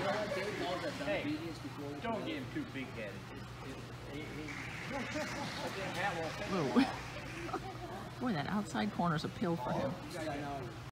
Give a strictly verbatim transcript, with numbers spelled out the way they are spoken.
Hey, don't get him too big-headed. He, he, that hat won't fit him. Whoa. Boy, that outside corner's a pill for him.